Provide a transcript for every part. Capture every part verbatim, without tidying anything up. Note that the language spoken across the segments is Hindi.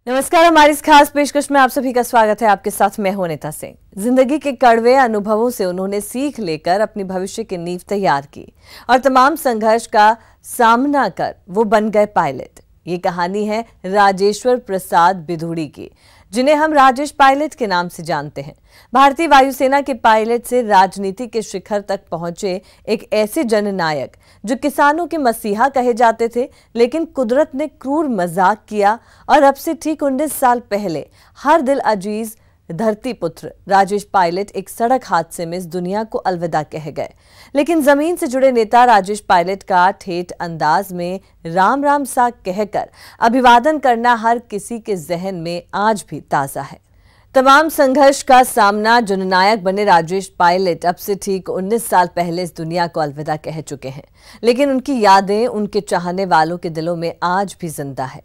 नमस्कार, हमारी इस खास पेशकश में आप सभी का स्वागत है। आपके साथ मैं हूं अनीता सिंह। जिंदगी के कड़वे अनुभवों से उन्होंने सीख लेकर अपनी भविष्य की नींव तैयार की और तमाम संघर्ष का सामना कर वो बन गए पायलट। ये कहानी है राजेश्वर प्रसाद बिधूड़ी की, जिन्हें हम राजेश पायलट के नाम से जानते हैं। भारतीय वायुसेना के पायलट से राजनीति के शिखर तक पहुंचे एक ऐसे जननायक जो किसानों के मसीहा कहे जाते थे, लेकिन कुदरत ने क्रूर मजाक किया और अब से ठीक उन्नीस साल पहले हर दिल अजीज धरती पुत्र राजेश पायलट एक सड़क हादसे में इस दुनिया को अलविदा कह गए। लेकिन जमीन से जुड़े नेता राजेश पायलट का ठेठ अंदाज में राम राम सा कहकर अभिवादन करना हर किसी के जहन में आज भी ताजा है। तमाम संघर्ष का सामना जननायक बने राजेश पायलट अब से ठीक उन्नीस साल पहले इस दुनिया को अलविदा कह चुके हैं, लेकिन उनकी यादें उनके चाहने वालों के दिलों में आज भी जिंदा है।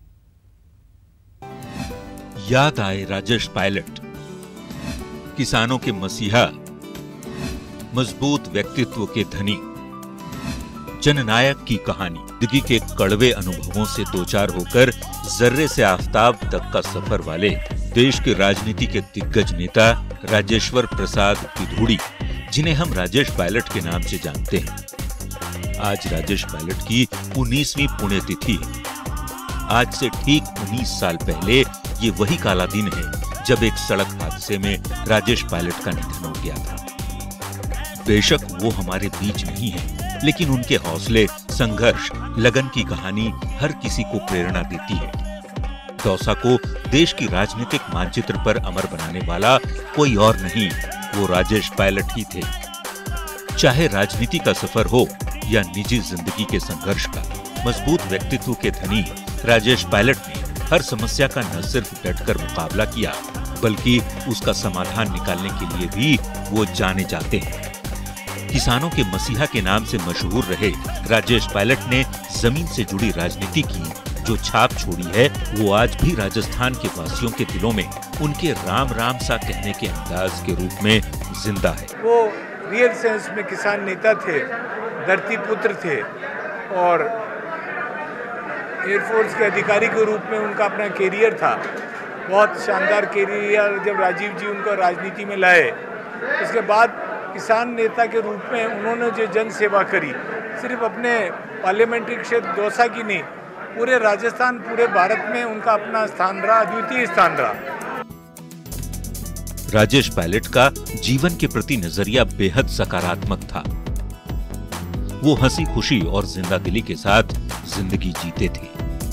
याद आए राजेश पायलट, किसानों के मसीहा, मजबूत व्यक्तित्व के धनी, जननायक की कहानी। जिंदगी के कड़वे अनुभवों से दो चार होकर जर्रे से आफताब तक का सफर वाले देश के राजनीति के दिग्गज नेता राजेश्वर प्रसाद बिधूड़ी, जिन्हें हम राजेश पायलट के नाम से जानते हैं। आज राजेश पायलट की उन्नीसवीं पुण्यतिथि है। आज से ठीक उन्नीस साल पहले ये वही काला दिन है जब एक सड़क हादसे में राजेश पायलट का निधन हो गया था। बेशक वो हमारे बीच नहीं है, लेकिन उनके हौसले, संघर्ष, लगन की कहानी हर किसी को प्रेरणा देती है। दौसा को देश की राजनीतिक मानचित्र पर अमर बनाने वाला कोई और नहीं, वो राजेश पायलट ही थे। चाहे राजनीति का सफर हो या निजी जिंदगी के संघर्ष का, मजबूत व्यक्तित्व के धनी राजेश पायलट ने हर समस्या का न सिर्फ डटकर मुकाबला किया, बल्कि उसका समाधान निकालने के लिए भी वो जाने जाते हैं। किसानों के मसीहा के नाम से मशहूर रहे राजेश पायलट ने जमीन से जुड़ी राजनीति की जो छाप छोड़ी है, वो आज भी राजस्थान के वासियों के दिलों में उनके राम राम सा कहने के अंदाज के रूप में जिंदा है। वो रियल सेंस में किसान नेता थे, धरती पुत्र थे और एयरफोर्स के अधिकारी के रूप में उनका अपना कैरियर था। बहुत शानदार कैरियर जब राजीव जी उनको राजनीति में लाए, उसके बाद किसान नेता के रूप में उन्होंने जो जन सेवा करी, सिर्फ अपने पार्लियामेंट्री क्षेत्र दौसा की नहीं, पूरे राजस्थान, पूरे भारत में उनका अपना स्थान रहा, अद्वितीय स्थान रहा। राजेश पायलट का जीवन के प्रति नजरिया बेहद सकारात्मक था। वो हंसी खुशी और जिंदा दिली के साथ जिंदगी जीते थे।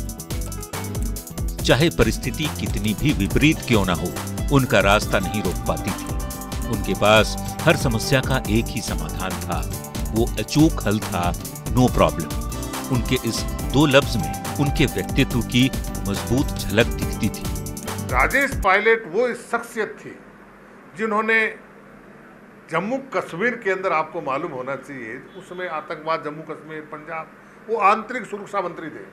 चाहे परिस्थिति कितनी भी विपरीत क्यों ना हो, उनका रास्ता नहीं रोक पाती थी। उनके पास हर समस्या का एक ही समाधान था, वो अचूक हल था, नो प्रॉब्लम। उनके इस दो लफ्ज में उनके व्यक्तित्व की मजबूत झलक दिखती थी। राजेश पायलट वो शख्सियत थी जिन्होंने जम्मू कश्मीर के अंदर, आपको मालूम होना चाहिए उस समय आतंकवाद, जम्मू कश्मीर, पंजाब, वो आंतरिक सुरक्षा मंत्री थे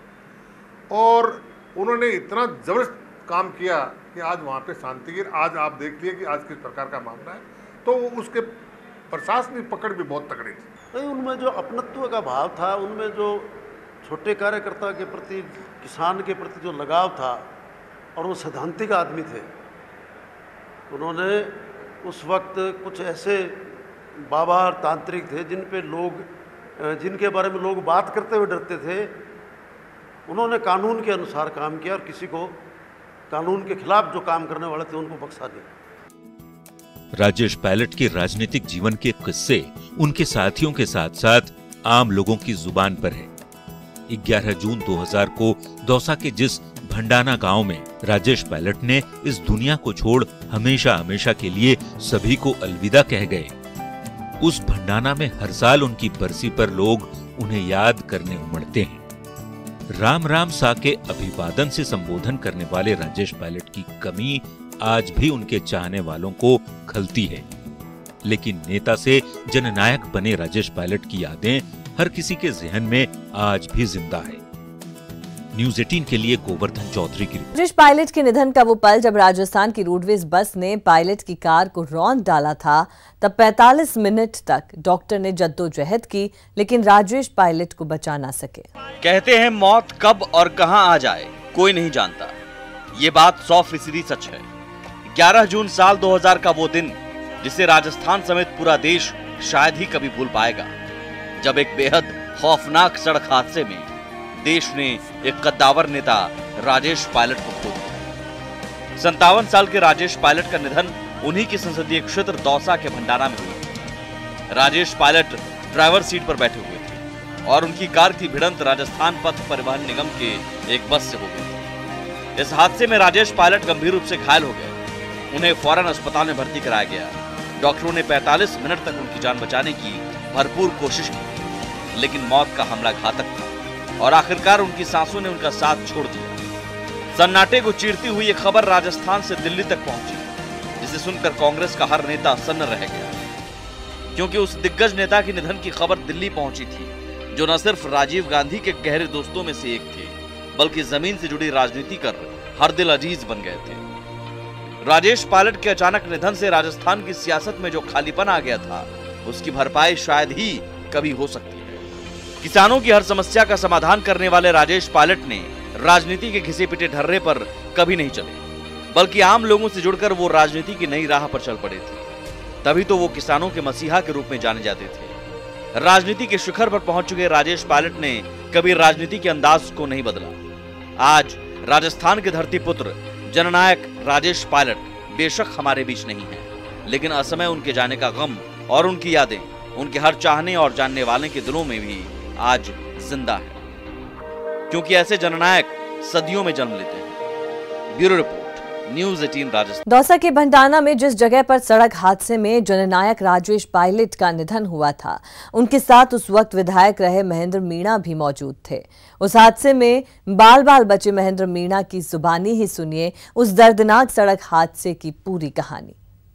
और उन्होंने इतना जबरदस्त काम किया कि आज वहाँ पे शांति गिर। आज आप देख लिए कि आज किस प्रकार का मामला है, तो उसके प्रशासनिक पकड़ भी बहुत तगड़ी थी। उनमें जो अपनत्व का भाव था, उनमें जो छोटे कार्यकर्ता के प्रति, किसान के प्रति जो लगाव था, और वो सैद्धांतिक आदमी थे। उन्होंने उस वक्त कुछ ऐसे बाबा और तांत्रिक थे जिन पे लोग, जिनके बारे में लोग बात करते हुए डरते थे। उन्होंने कानून के अनुसार काम किया और किसी को कानून के खिलाफ जो काम करने वाले थे उनको बख्शा दिया। राजेश पायलट के राजनीतिक जीवन के किस्से उनके साथियों के साथ साथ आम लोगों की जुबान पर है। ग्यारह जून दो हज़ार को दौसा के जिस भंडाना गांव में राजेश पायलट ने इस दुनिया को छोड़ हमेशा हमेशा के लिए सभी को अलविदा कह गए, उस भंडाना में हर साल उनकी बरसी पर लोग उन्हें याद करने उमड़ते हैं। राम राम सा के अभिवादन से संबोधन करने वाले राजेश पायलट की कमी आज भी उनके चाहने वालों को खलती है, लेकिन नेता से जननायक बने राजेश पायलट की यादें हर किसी के जहन में आज भी जिंदा है। न्यूज़ अठारह के लिए गोवर्धन चौधरी की रिपोर्ट। राजेश पायलट के निधन का वो पल जब राजस्थान की रोडवेज बस ने पायलट की कार को रौंद डाला था, तब पैंतालीस मिनट तक डॉक्टर ने जद्दोजहद की, लेकिन राजेश पायलट को बचा ना सके। कहते हैं मौत कब और कहां आ जाए कोई नहीं जानता। ये बात सौ फीसदी सच है। ग्यारह जून साल दो हज़ार का वो दिन जिसे राजस्थान समेत पूरा देश शायद ही कभी भूल पाएगा, जब एक बेहद खौफनाक सड़क हादसे में देश ने एक कद्दावर नेता राजेश पायलट को खो दिया। संतावन साल के राजेश पायलट का निधन उन्हीं के संसदीय क्षेत्र दौसा के भंडारा में हुआ। राजेश पायलट ड्राइवर सीट पर बैठे हुए थे और उनकी कार की भिड़ंत राजस्थान पथ परिवहन निगम के एक बस से हो गई। इस हादसे में राजेश पायलट गंभीर रूप से घायल हो गए। उन्हें फौरन अस्पताल में भर्ती कराया गया। डॉक्टरों ने पैंतालीस मिनट तक उनकी जान बचाने की भरपूर कोशिश की, लेकिन मौत का हमला घातक था और आखिरकार उनकी सांसों ने उनका साथ छोड़ दिया। सन्नाटे को चीरती हुई ये खबर राजस्थान से दिल्ली तक पहुंची, जिसे सुनकर कांग्रेस का हर नेता सन्न रह गया, क्योंकि उस दिग्गज नेता के निधन की खबर दिल्ली पहुंची थी, जो न सिर्फ राजीव गांधी के गहरे दोस्तों में से एक थे, बल्कि जमीन से जुड़ी राजनीति कर हर दिल अजीज बन गए थे। राजेश पायलट के अचानक निधन से राजस्थान की सियासत में जो खालीपन आ गया था, उसकी भरपाई शायद ही कभी हो सकती है। किसानों की हर समस्या का समाधान करने वाले राजेश पायलट ने राजनीति के घिसे पिटे ढर्रे पर कभी नहीं चले, बल्कि आम लोगों से जुड़कर वो राजनीति की नई राह पर चल पड़े थे। तभी तो वो किसानों के मसीहा के रूप में जाने जाते थे। राजनीति के शिखर पर पहुंच चुके राजेश पायलट ने कभी राजनीति के अंदाज को नहीं बदला। आज राजस्थान के धरती पुत्र जननायक राजेश पायलट बेशक हमारे बीच नहीं है, लेकिन असमय उनके जाने का गम और उनकी यादें उनके हर चाहने और जानने वाले के दिलों में भी आज जिंदा है, क्योंकि ऐसे जननायक सदियों में जन्म लेते हैं। ब्यूरो रिपोर्ट, न्यूज़ अठारह राजस्थान। दौसा के भंडारा में जिस जगह पर सड़क हादसे में जननायक राजेश पायलट का निधन हुआ था, उनके साथ उस वक्त विधायक रहे महेंद्र मीणा भी मौजूद थे। उस हादसे में बाल बाल बचे महेंद्र मीणा की जुबानी ही सुनिए उस दर्दनाक सड़क हादसे की पूरी कहानी।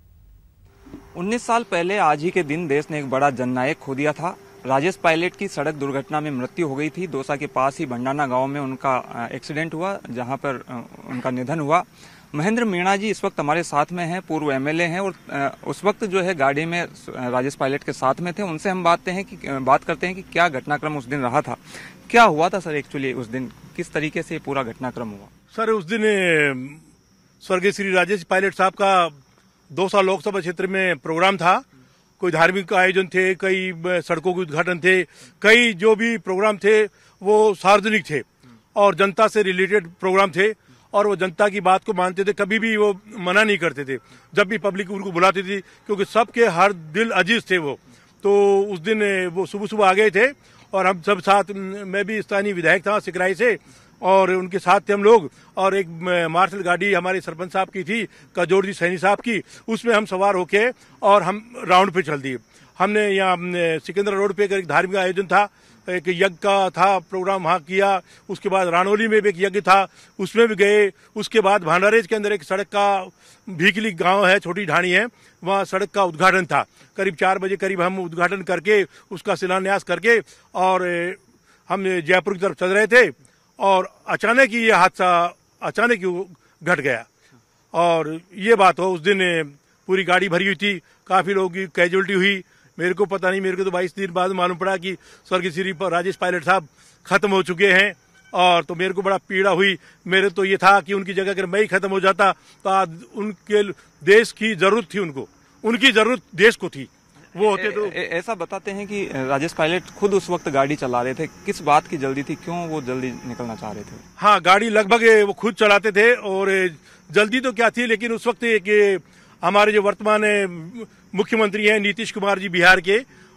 उन्नीस साल पहले आज ही के दिन देश ने एक बड़ा जननायक खो दिया था। राजेश पायलट की सड़क दुर्घटना में मृत्यु हो गई थी। दौसा के पास ही भंडारा गांव में उनका एक्सीडेंट हुआ, जहां पर उनका निधन हुआ। महेंद्र मीणा जी इस वक्त हमारे साथ में हैं, पूर्व एमएलए हैं और उस वक्त जो है गाड़ी में राजेश पायलट के साथ में थे। उनसे हम बात हैं कि बात करते हैं कि क्या घटनाक्रम उस दिन रहा था, क्या हुआ था सर एक्चुअली उस दिन, किस तरीके से पूरा घटनाक्रम हुआ? सर उस दिन स्वर्गीय श्री राजेश पायलट साहब का दौसा लोकसभा क्षेत्र में प्रोग्राम था। कोई धार्मिक आयोजन थे, कई सड़कों के उद्घाटन थे, कई जो भी प्रोग्राम थे वो सार्वजनिक थे और जनता से रिलेटेड प्रोग्राम थे और वो जनता की बात को मानते थे, कभी भी वो मना नहीं करते थे जब भी पब्लिक उनको बुलाती थी, क्योंकि सबके हर दिल अजीज थे वो। तो उस दिन वो सुबह सुबह आ गए थे और हम सब साथ, मैं भी स्थानीय विधायक था सिकराई से और उनके साथ थे हम लोग, और एक मार्शल गाड़ी हमारे सरपंच साहब की थी, कजोर जी सैनी साहब की, उसमें हम सवार होके और हम राउंड पे चल दिए। हमने यहाँ सिकंदरा रोड पे एक धार्मिक आयोजन था, एक यज्ञ का था प्रोग्राम वहाँ किया। उसके बाद रानौली में भी एक यज्ञ था, उसमें भी गए। उसके बाद भांडारेज के अंदर एक सड़क का भीकली गांव है, छोटी ढाणी है, वहाँ सड़क का उद्घाटन था। करीब चार बजे करीब हम उद्घाटन करके उसका शिलान्यास करके और हम जयपुर की तरफ चल रहे थे और अचानक ही ये हादसा अचानक ही घट गया। और ये बात हो, उस दिन पूरी गाड़ी भरी हुई थी, काफी लोगों की कैजुअलिटी हुई। मेरे को पता नहीं, मेरे को तो बाईस दिन बाद मालूम पड़ा कि स्वर्गीय श्री राजेश पायलट साहब खत्म हो चुके हैं, और तो मेरे को बड़ा पीड़ा हुई। मेरे तो ये था कि उनकी जगह अगर मैं ही खत्म हो जाता तो आज उनके देश की जरूरत थी, उनको उनकी जरूरत देश को थी, वो होते तो। ऐसा बताते हैं कि राजेश पायलट खुद उस वक्त गाड़ी चला रहे थे, किस बात की जल्दी थी, क्यों वो जल्दी निकलना चाह रहे थे? हाँ, गाड़ी लगभग वो खुद चलाते थे और जल्दी तो क्या थी, लेकिन उस वक्त एक हमारे जो वर्तमान मुख्यमंत्री हैं नीतीश कुमार जी बिहार के,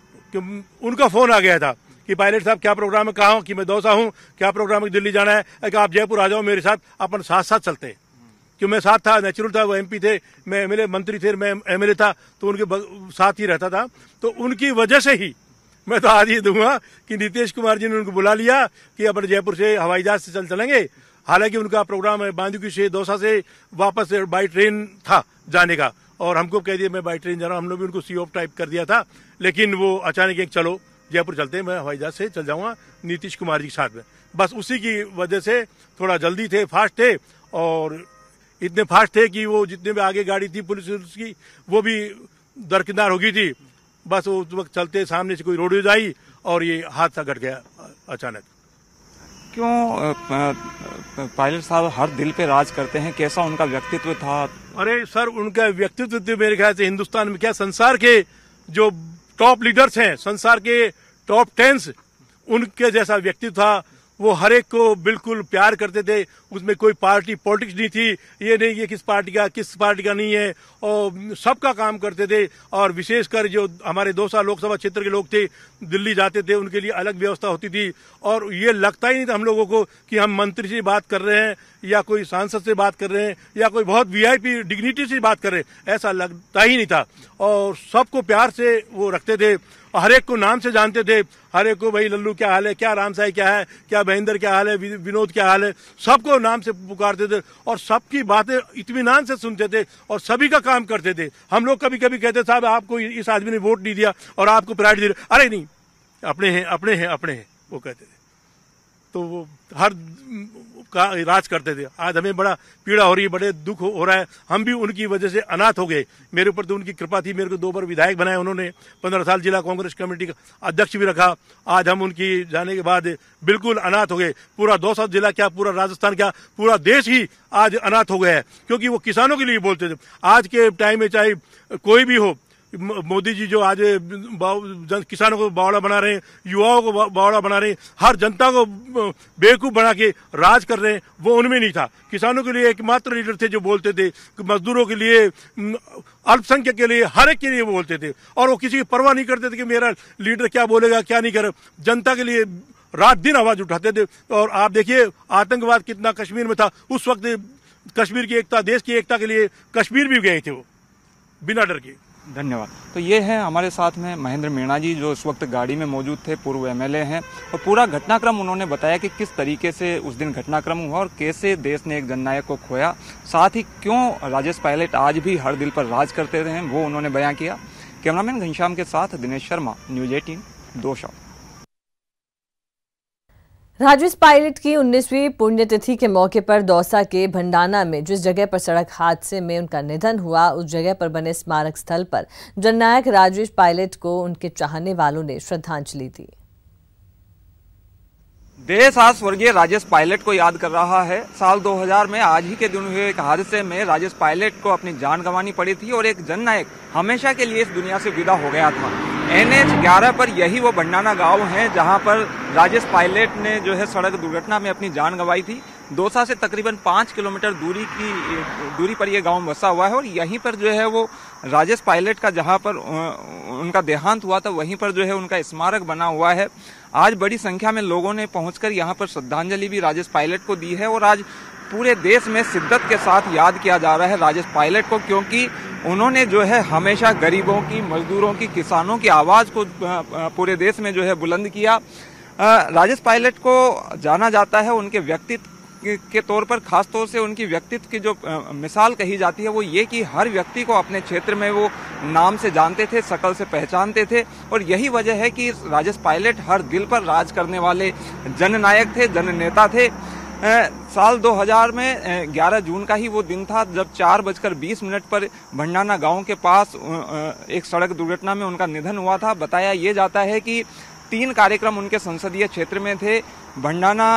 उनका फोन आ गया था कि पायलट साहब क्या प्रोग्राम है, कहाँ हूँ, कि मैं दौसा हूँ, क्या प्रोग्राम है, दिल्ली जाना है, कि आप जयपुर आ जाओ मेरे साथ, अपन साथ साथ चलते हैं। क्यों मैं साथ था, नेचुरल था, वो एमपी थे, मैं एमएलए मंत्री थे, मैं एमएलए था, तो उनके साथ ही रहता था। तो उनकी वजह से ही मैं तो आज ये दूंगा कि नीतीश कुमार जी ने उनको बुला लिया कि अपन जयपुर से हवाई जहाज से चल चलेंगे। हालांकि उनका प्रोग्राम बांदीकुई से दौसा से वापस बाई ट्रेन था जाने का, और हमको कह दिया मैं बाई ट्रेन जा रहा हूँ, हम लोग भी उनको सी ऑफ टाइप कर दिया था। लेकिन वो अचानक एक चलो जयपुर चलते हैं, मैं हवाई जहाज से चल जाऊंगा नीतीश कुमार जी के साथ में। बस उसी की वजह से थोड़ा जल्दी थे, फास्ट थे, और इतने फास्ट थे कि वो जितने भी आगे गाड़ी थी पुलिस की वो भी दरकिनार हो गई थी। बस उस वक्त चलते सामने से कोई रोडवेज आई और ये हादसा घट गया अचानक। क्यों पायलट साहब हर दिल पे राज करते हैं? कैसा उनका व्यक्तित्व था? अरे सर, उनका व्यक्तित्व तो मेरे ख्याल से हिंदुस्तान में क्या, संसार के जो टॉप लीडर्स हैं, संसार के टॉप टेंस, उनके जैसा व्यक्तित्व था। वो हर एक को बिल्कुल प्यार करते थे। उसमें कोई पार्टी पॉलिटिक्स नहीं थी, ये नहीं ये किस पार्टी का किस पार्टी का नहीं है, और सबका काम करते थे। और विशेषकर जो हमारे दौसा लोकसभा क्षेत्र के लोग थे, दिल्ली जाते थे, उनके लिए अलग व्यवस्था होती थी। और ये लगता ही नहीं था हम लोगों को कि हम मंत्री से बात कर रहे हैं या कोई सांसद से बात कर रहे हैं या कोई बहुत वीआईपी डिग्निटी से बात कर रहे हैं, ऐसा लगता ही नहीं था। और सबको प्यार से वो रखते थे, हर एक को नाम से जानते थे। हर एक को, भाई लल्लू क्या हाल है, क्या राम साई क्या है, क्या महेंद्र क्या हाल है, विनोद क्या हाल है, सबको नाम से पुकारते थे और सबकी बातें इत्मीनान से सुनते थे और सभी का काम करते थे। हम लोग कभी कभी कहते, साहब आपको इस आदमी ने वोट नहीं दिया और आपको प्रायोरिटी दे रहे, अरे नहीं, अपने हैं अपने हैं अपने हैं, वो कहते थे। तो वो हर का राज करते थे। आज हमें बड़ा पीड़ा हो रही है, बड़े दुख हो रहा है। हम भी उनकी वजह से अनाथ हो गए। मेरे ऊपर तो उनकी कृपा थी, मेरे को दो बार विधायक बनाया उन्होंने, पंद्रह साल जिला कांग्रेस कमेटी का अध्यक्ष भी रखा। आज हम उनकी जाने के बाद बिल्कुल अनाथ हो गए। पूरा दौसा जिला क्या, पूरा राजस्थान क्या, पूरा देश ही आज अनाथ हो गया है, क्योंकि वो किसानों के लिए बोलते थे। आज के टाइम में चाहे कोई भी हो, मोदी जी जो आज किसानों को बावड़ा बना रहे हैं, युवाओं को बावड़ा बना रहे हैं, हर जनता को बेवकूफ बना के राज कर रहे हैं, वो उनमें नहीं था। किसानों के लिए एकमात्र लीडर थे जो बोलते थे, मजदूरों के लिए, अल्पसंख्यक के लिए, हर एक के लिए वो बोलते थे। और वो किसी की परवाह नहीं करते थे कि मेरा लीडर क्या बोलेगा क्या नहीं करे। जनता के लिए रात दिन आवाज उठाते थे। और आप देखिए आतंकवाद कितना कश्मीर में था, उस वक्त कश्मीर की एकता, देश की एकता के लिए कश्मीर भी गए थे वो, बिना डर के। धन्यवाद। तो ये है हमारे साथ में महेंद्र मीणा जी, जो इस वक्त गाड़ी में मौजूद थे, पूर्व एमएलए हैं, और पूरा घटनाक्रम उन्होंने बताया कि किस तरीके से उस दिन घटनाक्रम हुआ और कैसे देश ने एक जननायक को खोया। साथ ही क्यों राजेश पायलट आज भी हर दिल पर राज करते रहे, वो उन्होंने बयां किया। कैमरामैन घनश्याम के साथ दिनेश शर्मा, न्यूज अठारह, दोसा। राजेश पायलट की उन्नीसवीं पुण्यतिथि के मौके पर दौसा के भंडाना में जिस जगह पर सड़क हादसे में उनका निधन हुआ, उस जगह पर बने स्मारक स्थल पर जननायक राजेश पायलट को उनके चाहने वालों ने श्रद्धांजलि दी। देश आज स्वर्गीय राजेश पायलट को याद कर रहा है। साल दो हज़ार में आज ही के दिन हुए एक हादसे में राजेश पायलट को अपनी जान गंवानी पड़ी थी और एक जननायक हमेशा के लिए इस दुनिया से विदा हो गया था। एन एच ग्यारह पर यही वो भंडाना गांव है जहां पर राजेश पायलट ने जो है सड़क दुर्घटना में अपनी जान गंवाई थी। दौसा से तकरीबन पाँच किलोमीटर दूरी की दूरी पर यह गांव बसा हुआ है और यहीं पर जो है वो राजेश पायलट का जहां पर उनका देहांत हुआ था, वहीं पर जो है उनका स्मारक बना हुआ है। आज बड़ी संख्या में लोगों ने पहुंचकर यहां पर श्रद्धांजलि भी राजेश पायलट को दी है और आज पूरे देश में शिद्दत के साथ याद किया जा रहा है राजेश पायलट को, क्योंकि उन्होंने जो है हमेशा गरीबों की, मजदूरों की, किसानों की आवाज को पूरे देश में जो है बुलंद किया। राजेश पायलट को जाना जाता है उनके व्यक्तित्व के तौर पर, खास तौर से उनकी व्यक्तित्व की जो मिसाल कही जाती है वो ये कि हर व्यक्ति को अपने क्षेत्र में वो नाम से जानते थे, शकल से पहचानते थे और यही वजह है कि राजेश पायलट हर दिल पर राज करने वाले जननायक थे, जननेता थे। ए, साल दो हज़ार में ग्यारह जून का ही वो दिन था जब चार बजकर बीस मिनट पर भंडाना गांव के पास एक सड़क दुर्घटना में उनका निधन हुआ था। बताया ये जाता है कि तीन कार्यक्रम उनके संसदीय क्षेत्र में थे, भंडाना,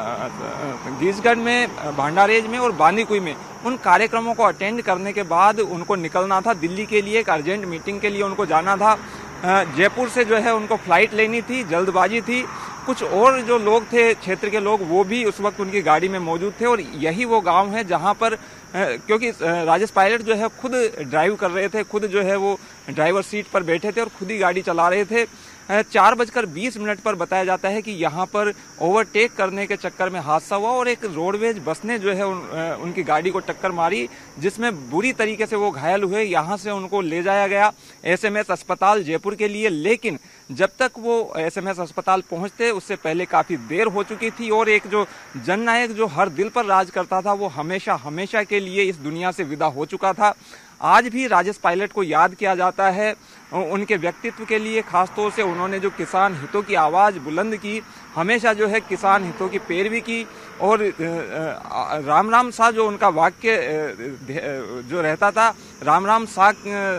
गीजगढ़ में, भांडारेज में और बांदीकुई में। उन कार्यक्रमों को अटेंड करने के बाद उनको निकलना था दिल्ली के लिए, एक अर्जेंट मीटिंग के लिए उनको जाना था। जयपुर से जो है उनको फ्लाइट लेनी थी, जल्दबाजी थी। कुछ और जो लोग थे क्षेत्र के लोग, वो भी उस वक्त उनकी गाड़ी में मौजूद थे और यही वो गांव है जहां पर, क्योंकि राजेश पायलट जो है खुद ड्राइव कर रहे थे, खुद जो है वो ड्राइवर सीट पर बैठे थे और खुद ही गाड़ी चला रहे थे। चार बजकर बीस मिनट पर बताया जाता है कि यहाँ पर ओवरटेक करने के चक्कर में हादसा हुआ और एक रोडवेज बस ने जो है उन, उनकी गाड़ी को टक्कर मारी, जिसमें बुरी तरीके से वो घायल हुए। यहाँ से उनको ले जाया गया एसएमएस अस्पताल जयपुर के लिए, लेकिन जब तक वो एसएमएस अस्पताल पहुंचते उससे पहले काफी देर हो चुकी थी और एक जो जननायक जो हर दिल पर राज करता था वो हमेशा हमेशा के लिए इस दुनिया से विदा हो चुका था। आज भी राजेश पायलट को याद किया जाता है उनके व्यक्तित्व के लिए, खासतौर से उन्होंने जो किसान हितों की आवाज़ बुलंद की, हमेशा जो है किसान हितों की पैरवी की और राम राम सा जो उनका वाक्य जो रहता था, राम राम सा,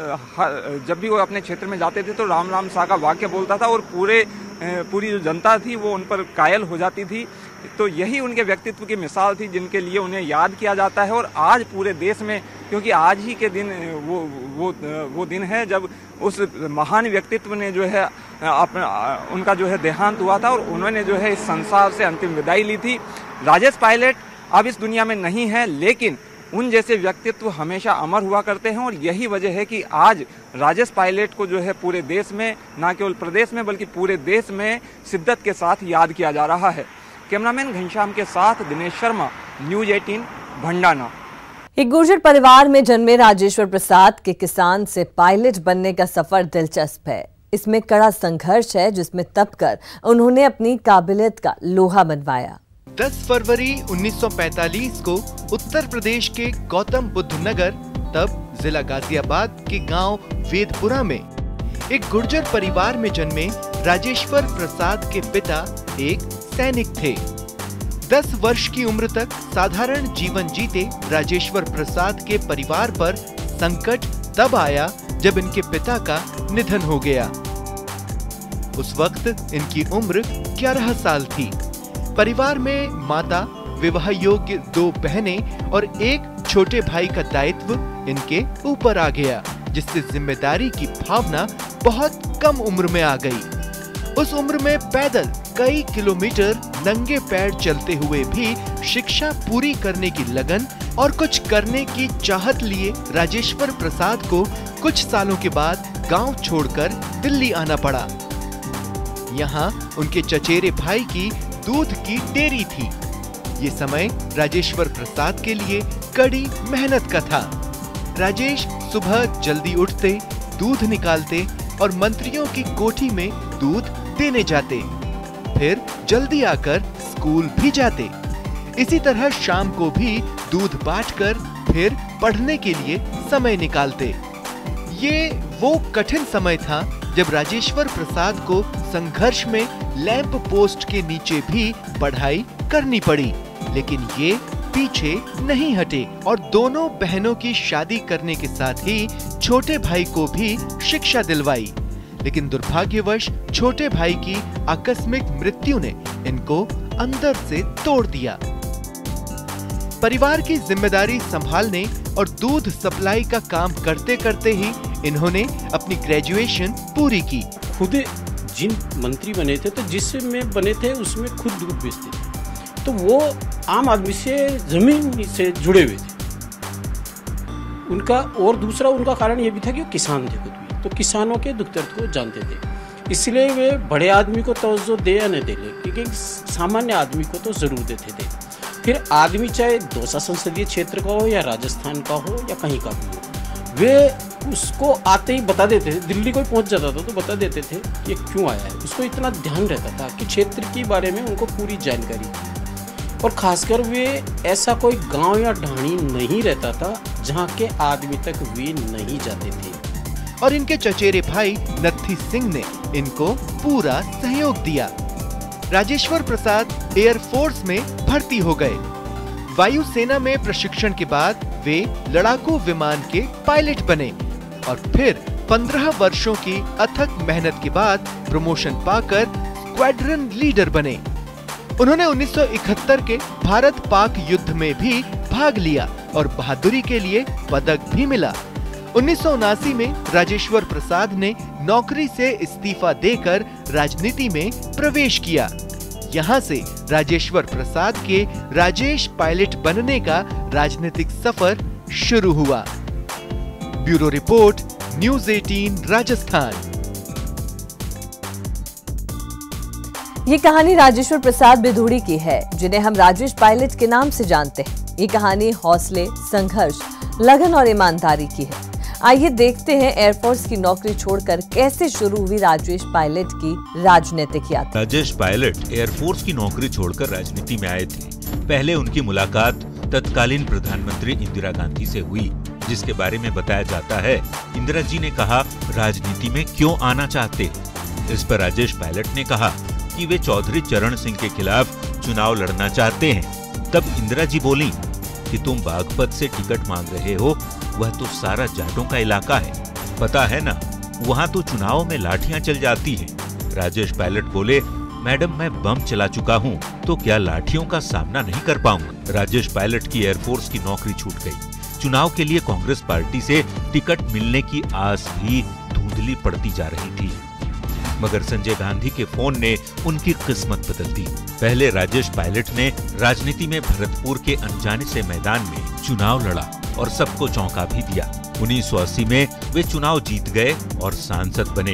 जब भी वो अपने क्षेत्र में जाते थे तो राम राम सा का वाक्य बोलता था और पूरे पूरी जो जनता थी वो उन पर कायल हो जाती थी। तो यही उनके व्यक्तित्व की मिसाल थी जिनके लिए उन्हें याद किया जाता है। और आज पूरे देश में, क्योंकि आज ही के दिन वो वो वो दिन है जब उस महान व्यक्तित्व ने जो है अपना उनका जो है देहांत हुआ था और उन्होंने जो है इस संसार से अंतिम विदाई ली थी। राजेश पायलट अब इस दुनिया में नहीं है, लेकिन उन जैसे व्यक्तित्व हमेशा अमर हुआ करते हैं और यही वजह है कि आज राजेश पायलट को जो है पूरे देश में, न केवल प्रदेश में बल्कि पूरे देश में शिद्दत के साथ याद किया जा रहा है। कैमरामैन घनश्याम के साथ दिनेश शर्मा, न्यूज अठारह, भंडाना। एक गुर्जर परिवार में जन्मे राजेश्वर प्रसाद के किसान से पायलट बनने का सफर दिलचस्प है। इसमें कड़ा संघर्ष है जिसमें तपकर उन्होंने अपनी काबिलियत का लोहा मनवाया। दस फरवरी उन्नीस सौ पैंतालीस को उत्तर प्रदेश के गौतम बुद्ध नगर, तब जिला गाजियाबाद के गांव वेदपुरा में एक गुर्जर परिवार में जन्मे राजेश्वर प्रसाद के पिता एक सैनिक थे। दस वर्ष की उम्र तक साधारण जीवन जीते राजेश्वर प्रसाद के परिवार पर संकट तब आया जब इनके पिता का निधन हो गया। उस वक्त इनकी उम्र ग्यारह साल थी। परिवार में माता, विवाह योग्य दो बहनें और एक छोटे भाई का दायित्व इनके ऊपर आ गया, जिससे जिम्मेदारी की भावना बहुत कम उम्र में आ गई। उस उम्र में पैदल कई किलोमीटर नंगे पैर चलते हुए भी शिक्षा पूरी करने की लगन और कुछ करने की चाहत लिए राजेश्वर प्रसाद को कुछ सालों के बाद गांव छोड़कर दिल्ली आना पड़ा। यहाँ उनके चचेरे भाई की दूध की डेयरी थी। ये समय राजेश्वर प्रसाद के लिए कड़ी मेहनत का था। राजेश सुबह जल्दी उठते, दूध निकालते और मंत्रियों की कोठी में दूध देने जाते, फिर जल्दी आकर स्कूल भी जाते। इसी तरह शाम को भी दूध बांटकर फिर पढ़ने के लिए समय निकालते। ये वो कठिन समय था जब राजेश्वर प्रसाद को संघर्ष में लैंप पोस्ट के नीचे भी पढ़ाई करनी पड़ी, लेकिन ये पीछे नहीं हटे और दोनों बहनों की शादी करने के साथ ही छोटे भाई को भी शिक्षा दिलवाई। लेकिन दुर्भाग्यवश छोटे भाई की आकस्मिक मृत्यु ने इनको अंदर से तोड़ दिया। परिवार की जिम्मेदारी संभालने और दूध सप्लाई का काम करते करते ही इन्होंने अपनी ग्रेजुएशन पूरी की। खुद जिन मंत्री बने थे, तो जिसमें बने थे उसमें खुद दूध बेचते थे, तो वो आम आदमी से जमीन से जुड़े हुए थे उनका। और दूसरा उनका कारण ये भी था कि वो किसान थे खुद भी, तो किसानों के दुख दर्द को जानते थे। इसलिए वे बड़े आदमी को तवज्जो दे या न दे, लेकिन सामान्य आदमी को तो जरूर देते थे। फिर आदमी चाहे दौसा संसदीय क्षेत्र का हो या राजस्थान का हो या कहीं का भी हो, वे उसको आते ही बता देते थे। दिल्ली कोई पहुंच जाता था तो बता देते थे ये क्यों आया है। उसको इतना ध्यान रहता था कि क्षेत्र के बारे में उनको पूरी जानकारी थी। और खासकर वे ऐसा कोई गांव या ढाणी नहीं रहता था जहां के आदमी तक वे नहीं जाते थे। और इनके चचेरे भाई नत्थी सिंह ने इनको पूरा सहयोग दिया। राजेश्वर प्रसाद एयरफोर्स में भर्ती हो गए। वायुसेना में प्रशिक्षण के बाद वे लड़ाकू विमान के पायलट बने और फिर पंद्रह वर्षों की अथक मेहनत के बाद प्रमोशन पाकर स्क्वाड्रन लीडर बने। उन्होंने उन्नीस सौ इकहत्तर के भारत पाक युद्ध में भी भाग लिया और बहादुरी के लिए पदक भी मिला। उन्नीस सौ उनासी में राजेश्वर प्रसाद ने नौकरी से इस्तीफा देकर राजनीति में प्रवेश किया। यहाँ से राजेश्वर प्रसाद के राजेश पायलट बनने का राजनीतिक सफर शुरू हुआ। ब्यूरो रिपोर्ट, न्यूज अठारह, राजस्थान। ये कहानी राजेश्वर प्रसाद बिधूड़ी की है, जिन्हें हम राजेश पायलट के नाम से जानते हैं। ये कहानी हौसले, संघर्ष, लगन और ईमानदारी की है। आइए देखते हैं एयरफोर्स की नौकरी छोड़कर कैसे शुरू हुई राजेश पायलट की राजनीतिक यात्रा। राजेश पायलट एयरफोर्स की नौकरी छोड़कर राजनीति में आए थे। पहले उनकी मुलाकात तत्कालीन प्रधानमंत्री इंदिरा गांधी से हुई, जिसके बारे में बताया जाता है इंदिरा जी ने कहा राजनीति में क्यों आना चाहते। इस पर राजेश पायलट ने कहा कि वे चौधरी चरण सिंह के खिलाफ चुनाव लड़ना चाहते हैं। तब इंदिरा जी बोली कि तुम बागपत से टिकट मांग रहे हो, वह तो सारा जाटों का इलाका है, पता है ना, वहाँ तो चुनाव में लाठियां चल जाती हैं। राजेश पायलट बोले मैडम मैं बम चला चुका हूँ तो क्या लाठियों का सामना नहीं कर पाऊंगा। राजेश पायलट की एयरफोर्स की नौकरी छूट गई। चुनाव के लिए कांग्रेस पार्टी से टिकट मिलने की आस भी धुंधली पड़ती जा रही थी, मगर संजय गांधी के फोन ने उनकी किस्मत बदल दी। पहले राजेश पायलट ने राजनीति में भरतपुर के अनजाने से मैदान में चुनाव लड़ा और सबको चौंका भी दिया। उन्नीस सौ अस्सी में वे चुनाव जीत गए और सांसद बने।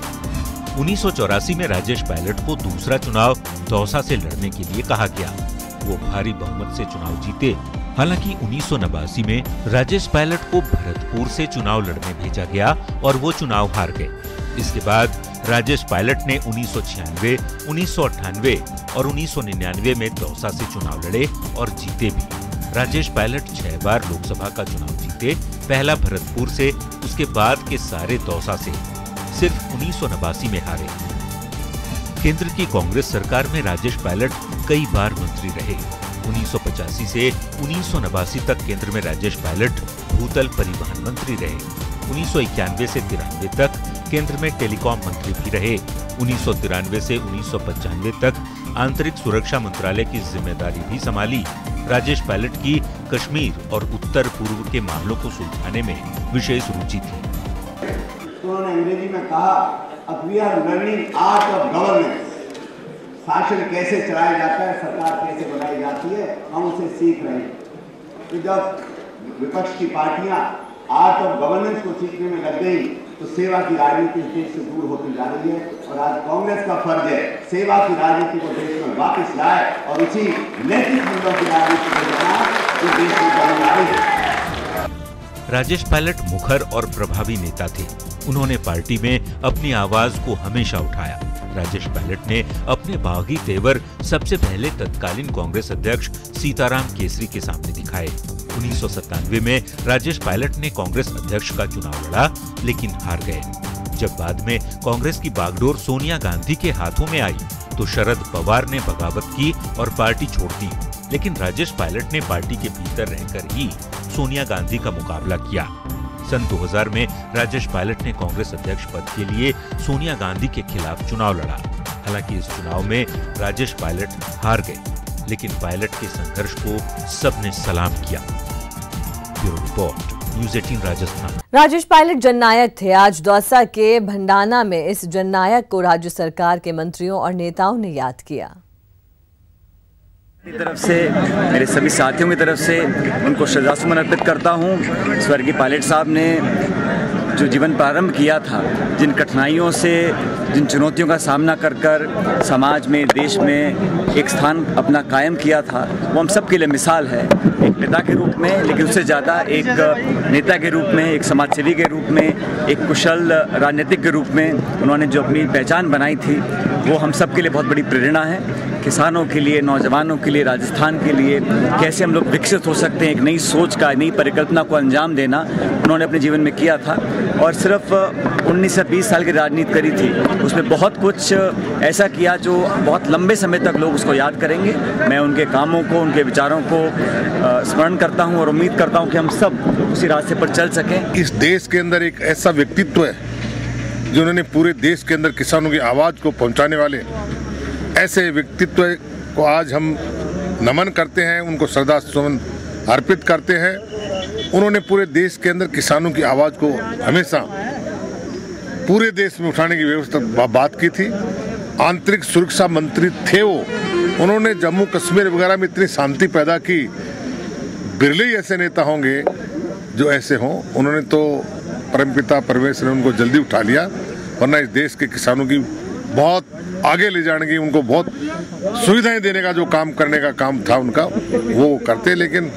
उन्नीस सौ चौरासी में राजेश पायलट को दूसरा चुनाव दौसा से लड़ने के लिए कहा गया। वो भारी बहुमत से चुनाव जीते। हालांकि उन्नीस सौ नवासी में राजेश पायलट को भरतपुर से चुनाव लड़ने भेजा गया और वो चुनाव हार गए। इसके बाद राजेश पायलट ने उन्नीस सौ छियानवे, उन्नीस सौ अट्ठानवे और उन्नीस सौ निन्यानवे में दौसा से चुनाव लड़े और जीते भी। राजेश पायलट छह बार लोकसभा का चुनाव जीते, पहला भरतपुर से, उसके बाद के सारे दौसा से। सिर्फ उन्नीस सौ नवासी में हारे। केंद्र की कांग्रेस सरकार में राजेश पायलट कई बार मंत्री रहे। उन्नीस सौ पचासी से उन्नीस सौ नवासी तक केंद्र में राजेश पायलट भूतल परिवहन मंत्री रहे। उन्नीस सौ इक्यानवे से तिरानवे तक केंद्र में टेलीकॉम मंत्री भी रहे। उन्नीस सौ तिरानवे से उन्नीस सौ पचानवे तक आंतरिक सुरक्षा मंत्रालय की जिम्मेदारी भी संभाली। राजेश पायलट की कश्मीर और उत्तर पूर्व के मामलों को सुलझाने में विशेष रुचि थी। उन्होंने अंग्रेजी में कहा, अब we are learning art of governance. शासन कैसे चलाया जाता है, सरकार कैसे बनाई जाती है, हम उसे सीख रहे हैं। तो जब विपक्ष की पार्टियां आर्ट ऑफ गवर्नेंस को सीखने में लग गई तो सेवा की राजनीति देश से दूर होती जा रही है। और आज कांग्रेस का फर्ज है सेवा की राजनीति को देश में वापस लाए और उसी नैतिक मूल्यों की राजनीति को बनाए जो देश में चली आ रही है। राजेश पायलट मुखर और प्रभावी नेता थे। उन्होंने पार्टी में अपनी आवाज को हमेशा उठाया। राजेश पायलट ने अपने बागी तेवर सबसे पहले तत्कालीन कांग्रेस अध्यक्ष सीताराम केसरी के सामने दिखाए। उन्नीस सौ सत्तानवे में राजेश पायलट ने कांग्रेस अध्यक्ष का चुनाव लड़ा, लेकिन हार गए। जब बाद में कांग्रेस की बागडोर सोनिया गांधी के हाथों में आई तो शरद पवार ने बगावत की और पार्टी छोड़ दी। लेकिन राजेश पायलट ने पार्टी के भीतर रहकर ही सोनिया गांधी का मुकाबला किया। सन दो हज़ार में राजेश पायलट ने कांग्रेस अध्यक्ष पद के लिए सोनिया गांधी के खिलाफ चुनाव लड़ा। हालांकि इस चुनाव में राजेश पायलट हार गए, लेकिन पायलट के संघर्ष को सबने सलाम किया। ब्यूरो रिपोर्ट, न्यूज़ अठारह राजस्थान। राजेश पायलट जननायक थे। आज दौसा के भंडाना में इस जननायक को राज्य सरकार के मंत्रियों और नेताओं ने याद किया। मेरी तरफ से, मेरे सभी साथियों की तरफ से उनको श्रद्धासुमन अर्पित करता हूँ। स्वर्गीय पायलट साहब ने जो जीवन प्रारंभ किया था, जिन कठिनाइयों से, जिन चुनौतियों का सामना कर कर समाज में, देश में एक स्थान अपना कायम किया था, वो हम सब के लिए मिसाल है। एक पिता के रूप में, लेकिन उससे ज़्यादा एक नेता के रूप में, एक समाजसेवी के रूप में, एक कुशल राजनीतिक के रूप में उन्होंने जो अपनी पहचान बनाई थी, वो हम सब के लिए बहुत बड़ी प्रेरणा है। किसानों के लिए, नौजवानों के लिए, राजस्थान के लिए कैसे हम लोग विकसित हो सकते हैं, एक नई सोच का, नई परिकल्पना को अंजाम देना उन्होंने अपने जीवन में किया था। और सिर्फ उन्नीस से बीस साल की राजनीति करी थी, उसमें बहुत कुछ ऐसा किया जो बहुत लंबे समय तक लोग उसको याद करेंगे। मैं उनके कामों को, उनके विचारों को स्मरण करता हूं और उम्मीद करता हूं कि हम सब उसी रास्ते पर चल सकें। इस देश के अंदर एक ऐसा व्यक्तित्व है जिन्होंने पूरे देश के अंदर किसानों की आवाज़ को पहुंचाने वाले ऐसे व्यक्तित्व को आज हम नमन करते हैं, उनको श्रद्धासुमन अर्पित करते हैं। उन्होंने पूरे देश के अंदर किसानों की आवाज़ को हमेशा पूरे देश में उठाने की व्यवस्था बात की थी। आंतरिक सुरक्षा मंत्री थे वो। उन्होंने जम्मू कश्मीर वगैरह में इतनी शांति पैदा की। बिरले ही ऐसे नेता होंगे जो ऐसे हों। उन्होंने तो परमपिता परमेश्वर ने उनको जल्दी उठा लिया, वरना इस देश के किसानों की बहुत आगे ले जाने की, उनको बहुत सुविधाएं देने का जो काम करने का काम था उनका, वो करते। लेकिन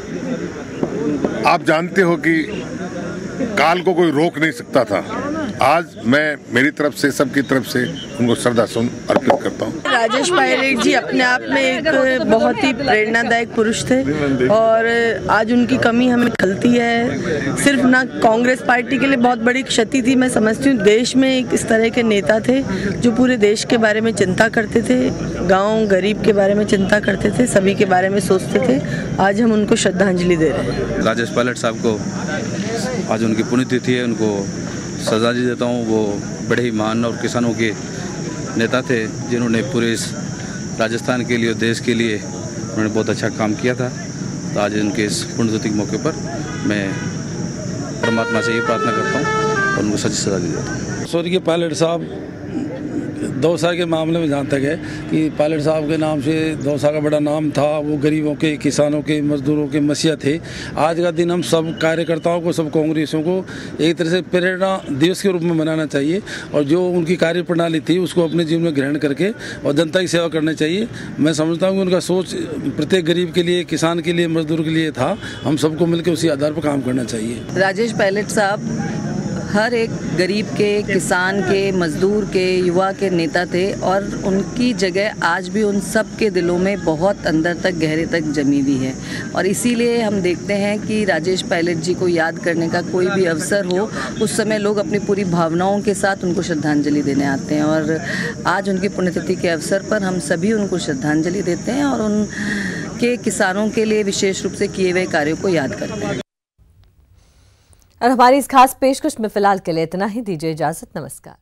आप जानते हो कि काल को कोई रोक नहीं सकता था। आज मैं मेरी तरफ से, सबकी तरफ से उनको श्रद्धासुमन अर्पित करता हूँ। राजेश पायलट जी अपने आप में एक बहुत ही प्रेरणादायक पुरुष थे और आज उनकी कमी हमें खलती है। सिर्फ ना कांग्रेस पार्टी के लिए बहुत बड़ी क्षति थी, मैं समझती हूँ देश में एक इस तरह के नेता थे जो पूरे देश के बारे में चिंता करते थे, गाँव गरीब के बारे में चिंता करते थे, सभी के बारे में सोचते थे। आज हम उनको श्रद्धांजलि दे रहे हैं। राजेश पायलट साहब को आज उनकी पुण्यतिथि है, उनको श्रद्धांजलि देता हूँ। वो बड़े ही महान और किसानों के नेता थे जिन्होंने पूरे इस राजस्थान के लिए और देश के लिए उन्होंने बहुत अच्छा काम किया था। तो आज उनके इस पुण्यतिथि के मौके पर मैं परमात्मा से ये प्रार्थना करता हूँ और उनको सच्ची सजा दी देता हूँ। स्वर्गीय पायलट साहब दौसा के मामले में जहाँ तक है कि पायलट साहब के नाम से दौसा का बड़ा नाम था, वो गरीबों के, किसानों के, मजदूरों के मसीहा थे। आज का दिन हम सब कार्यकर्ताओं को, सब कांग्रेसियों को एक तरह से प्रेरणा दिवस के रूप में मनाना चाहिए और जो उनकी कार्य प्रणाली थी उसको अपने जीवन में ग्रहण करके और जनता की सेवा करनी चाहिए। मैं समझता हूँ कि उनका सोच प्रत्येक गरीब के लिए, किसान के लिए, मजदूर के लिए था। हम सबको मिलकर उसी आधार पर काम करना चाहिए। राजेश पायलट साहब हर एक गरीब के, किसान के, मजदूर के, युवा के नेता थे और उनकी जगह आज भी उन सब के दिलों में बहुत अंदर तक, गहरे तक जमी हुई है। और इसीलिए हम देखते हैं कि राजेश पायलट जी को याद करने का कोई भी अवसर हो, उस समय लोग अपनी पूरी भावनाओं के साथ उनको श्रद्धांजलि देने आते हैं। और आज उनकी पुण्यतिथि के अवसर पर हम सभी उनको श्रद्धांजलि देते हैं और उनके किसानों के लिए विशेष रूप से किए हुए कार्यों को याद करते हैं। और हमारी इस खास पेशकश में फिलहाल के लिए इतना ही। दीजिए इजाजत। नमस्कार।